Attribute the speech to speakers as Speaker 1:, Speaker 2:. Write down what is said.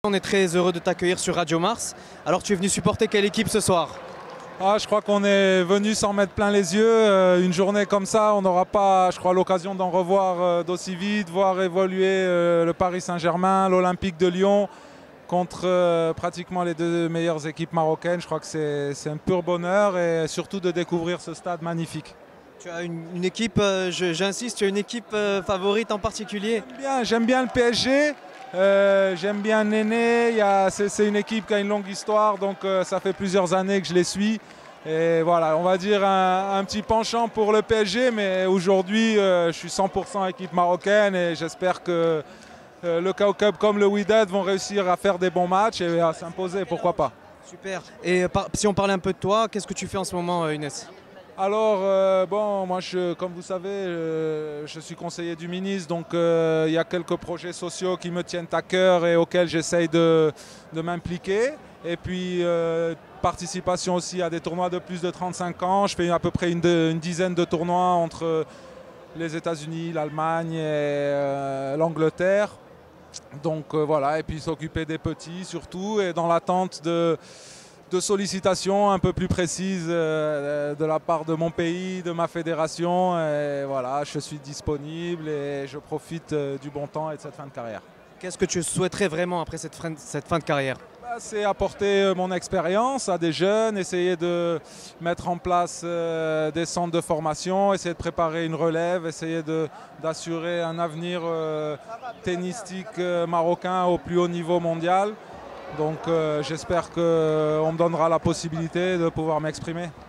Speaker 1: On est très heureux de t'accueillir sur Radio Mars. Alors tu es venu supporter quelle équipe ce soir?
Speaker 2: Je crois qu'on est venu s'en mettre plein les yeux. Une journée comme ça, on n'aura pas, je crois, l'occasion d'en revoir d'aussi vite, voir évoluer le Paris Saint-Germain, l'Olympique de Lyon contre pratiquement les deux meilleures équipes marocaines. Je crois que c'est un pur bonheur et surtout de découvrir ce stade magnifique.
Speaker 1: Tu as une équipe, j'insiste, tu as une équipe favorite en particulier?
Speaker 2: J'aime bien le PSG. J'aime bien Néné, c'est une équipe qui a une longue histoire, donc ça fait plusieurs années que je les suis. Et voilà, on va dire un petit penchant pour le PSG, mais aujourd'hui je suis 100% équipe marocaine et j'espère que le Kaukab comme le Wydad vont réussir à faire des bons matchs et à s'imposer, pourquoi pas.
Speaker 1: Super. Et si on parlait un peu de toi, qu'est-ce que tu fais en ce moment, Younes?
Speaker 2: Alors, moi, comme vous savez, je suis conseiller du ministre, donc il y a quelques projets sociaux qui me tiennent à cœur et auxquels j'essaye de m'impliquer. Et puis, participation aussi à des tournois de plus de 35 ans. Je fais à peu près une dizaine de tournois entre les États-Unis, l'Allemagne et l'Angleterre. Donc voilà, et puis s'occuper des petits surtout, et dans l'attente de sollicitations un peu plus précises de la part de mon pays, de ma fédération. Et voilà, je suis disponible et je profite du bon temps et de cette fin de carrière.
Speaker 1: Qu'est-ce que tu souhaiterais vraiment après cette fin de carrière?
Speaker 2: C'est apporter mon expérience à des jeunes, essayer de mettre en place des centres de formation, essayer de préparer une relève, essayer d'assurer un avenir tennistique marocain au plus haut niveau mondial. Donc j'espère qu'on me donnera la possibilité de pouvoir m'exprimer.